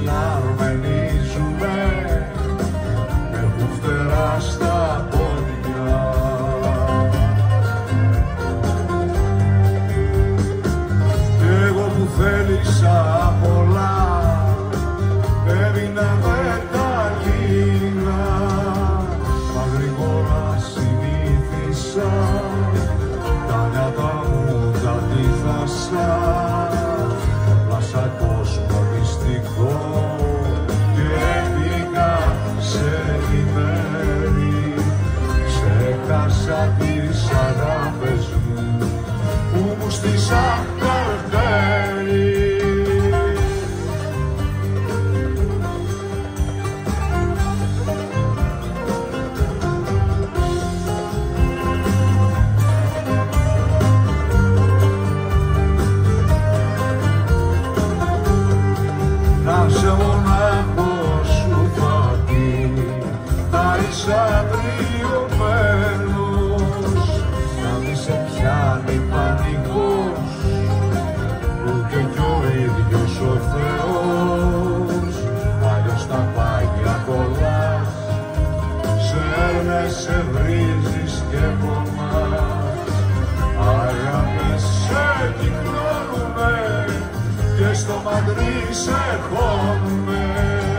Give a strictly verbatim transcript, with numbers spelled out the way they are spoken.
να αρμενίζουνε, έχουν φτερά στα πόδια. Κι εγώ που θέλησα πολλά, έμεινα με τα λίγα, μα γρήγορα συνήθισα, τα νιάτα μου τα τύθασα, έπλασα κόσμο μυστικό και έφυγα σε ημέρη, ξέχασα τις αγάπες μου που μου στήσαν καρτέρι. Να σε μονάχος σου θα πει, να είσαι αγριωμένος, να μη σε πιάνει πανικός, ούτε κι ο ίδιος ο Θεός, αλλιώς τα πάγια κολλάς, σε έρνες, σε βρίζεις και πονάς, αγάπες σε κυκλώνουνε και στο μαντρί σε χώνουνε.